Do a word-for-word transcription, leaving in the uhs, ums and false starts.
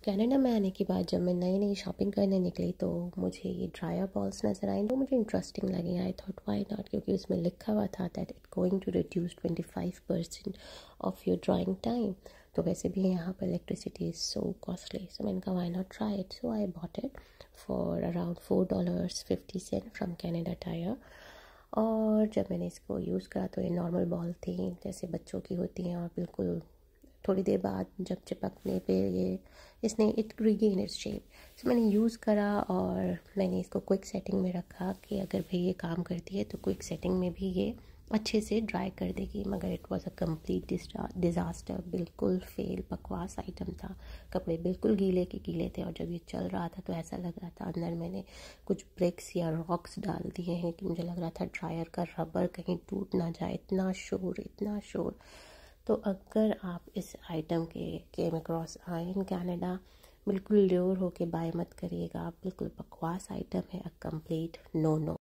Canada में आने के बाद जब मैं नई नई शॉपिंग करने निकली तो मुझे ये ड्रायर बॉल्स नज़र आए तो मुझे इंटरेस्टिंग लगे। आई थॉट व्हाई नॉट, क्योंकि उसमें लिखा हुआ था that it going to reduce twenty five percent of your drying time. तो वैसे भी यहाँ पर electricity is so costly, so मैंने कहा why not try it. So I bought it for around four dollars fifty cent from Canada tire. और जब मैंने इसको यूज़ करा तो ये नॉर्मल बॉल थी जैसे बच्चों की होती हैं, और बिल्कुल थोड़ी देर बाद जब चिपकने पे ये इसने it regain its shape. So मैंने यूज़ करा और मैंने इसको क्विक सेटिंग में रखा कि अगर भाई ये काम करती है तो क्विक सेटिंग में भी ये अच्छे से ड्राई कर देगी। मगर it was a complete disaster, बिल्कुल फेल, बकवास आइटम था। कपड़े बिल्कुल गीले के गीले थे और जब ये चल रहा था तो ऐसा लग रहा था अंदर मैंने कुछ ब्रिक्स या रॉक्स डाल दिए हैं, कि मुझे लग रहा था ड्रायर का रबर कहीं टूट ना जाए, इतना शोर इतना शोर। तो अगर आप इस आइटम के केम अक्रॉस आए इन कनाडा, बिल्कुल ल्योर होके बाय मत करिएगा। बिल्कुल बकवास आइटम है, अ कंप्लीट नो नो।